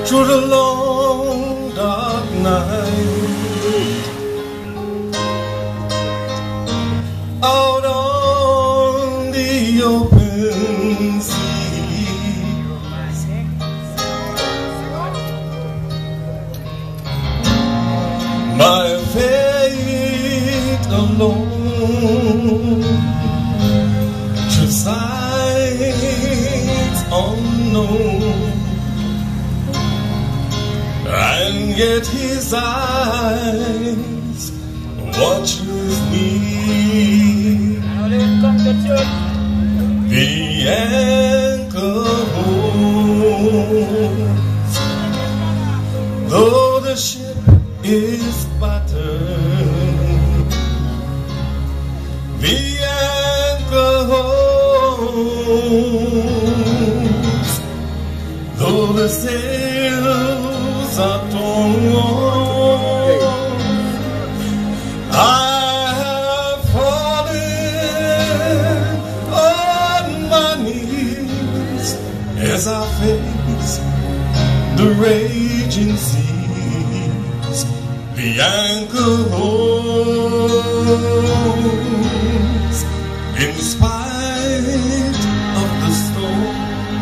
through the long dark night, out on the open sea. My fate alone, through sights unknown, and yet his eyes watch with me. The anchor holds, though the ship is battered. The anchor holds, though the sails are torn. I have fallen on my knees as I face the raging seas. The anchor holds in spite of the storm.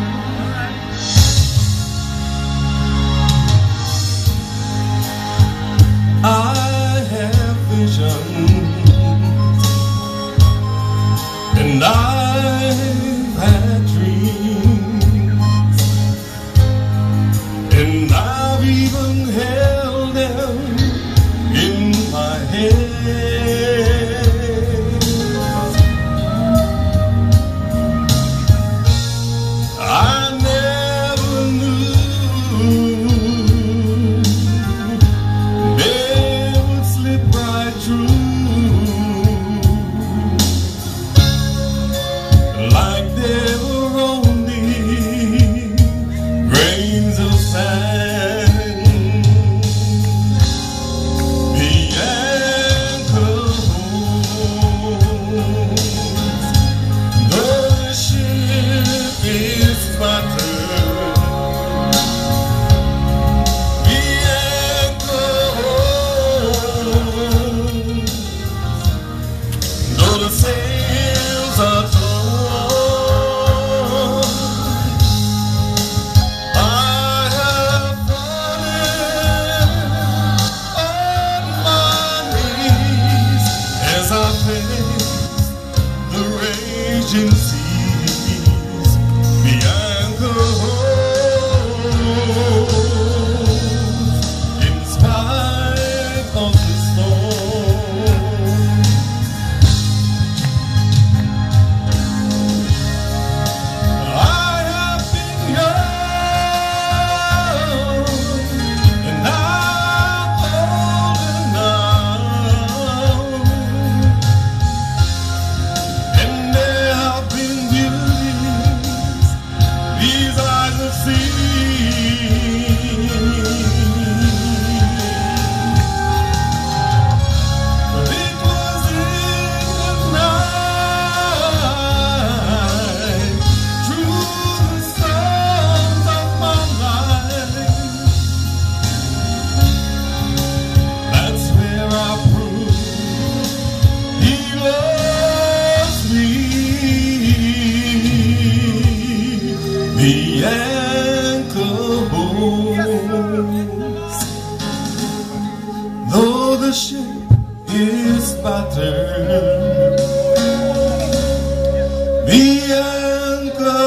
I have visions, and I've had dreams, and I've even held them in my head. I never knew like they were only grains of sand. The anchor holds, though the ship is battered. The anchor holds, though the sails are torn. I have fallen on my knees as I face the raging seas. The anchor holds in spite of the storm. I have been young, and I'm older now, and there have been beauties these eyes have seen. But it was in the night, through the storms of my life, that's where I proved he loves me. The anchor holds, though the ship is battered. The anchor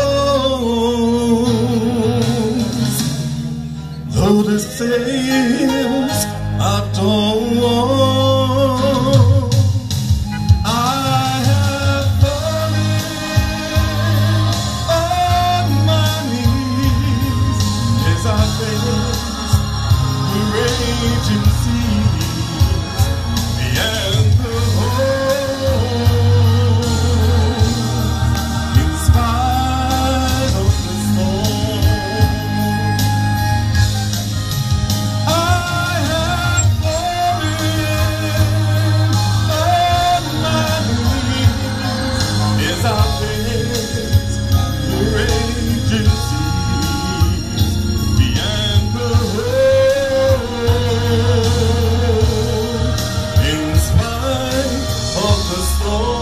holds, though the sails are torn. I have fallen on my knees as I face the raging seas. The anchor holds in spite of the storm. I of the storm.